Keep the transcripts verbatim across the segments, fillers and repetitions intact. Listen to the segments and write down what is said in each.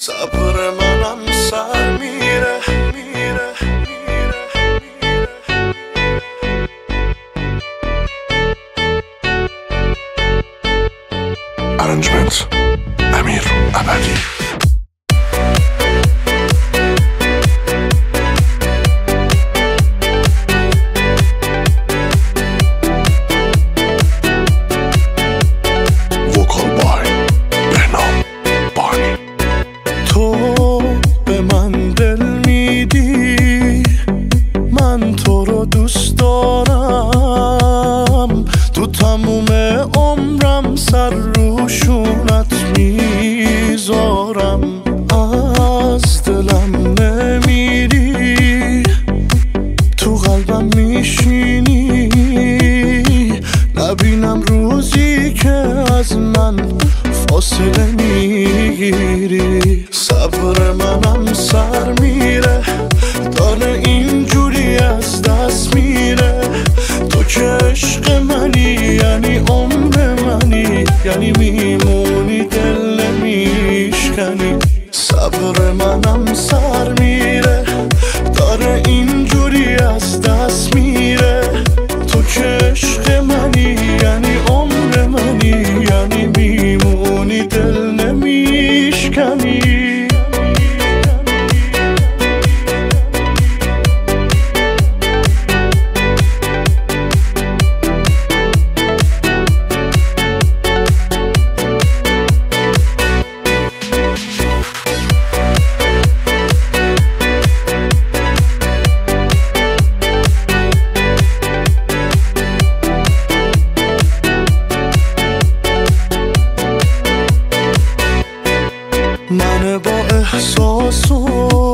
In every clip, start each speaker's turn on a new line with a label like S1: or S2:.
S1: صبر منم سر میره میره
S2: Arrangement امیر ابدی.
S1: تو به من دل میدی، من تو رو دوست دارم، تو تموم عمرم سر روشونت میذارم. از دلم نمیری، تو قلبم میشینی، نبینم روزی که از من فاصله میگیری. صبر منم سر میره، داره اینجوری از دست میره. تو که عشق منی، یعنی عمر منی، یعنی میمونی دل نمیشکنی. صبر منم سر میره، داره اینجوری از دست میره. تو که عشق منی، یعنی عمر منی، یعنی میمونی دل نمیشکنی. من با احساس و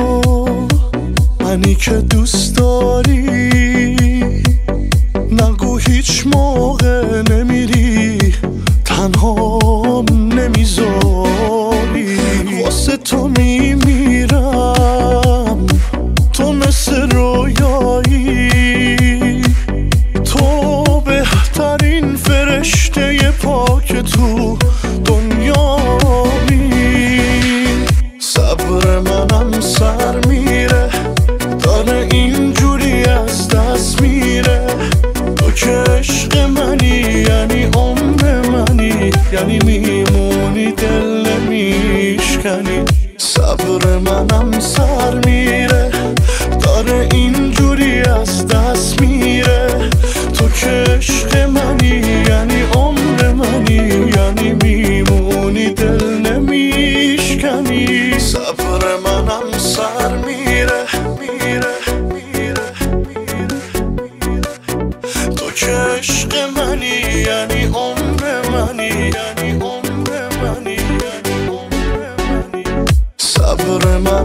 S1: منی که دوست داری، نگو هیچ موقع نمیری، تنها نمیذاری. واسه تو میمیرم، تو مثل رویایی، تو بهترین فرشته پاک تو دنیا. صبر منم سر میره، داره اینجوری از دست میره. تو که عشق منی، یعنی عمر منی، یعنی میمونی دل نمیشکنی. صبر منم سر میره، داره اینجوری از دست میره. تو که عشق منی، یعنی عمر منی، یعنی میمونی دل نمیشکنی. صبر منم سر میره میره میره میره میره. تو که عشق منی، یعنی عمر منی، یعنی عمر منی، یعنی عمر منی. صبر من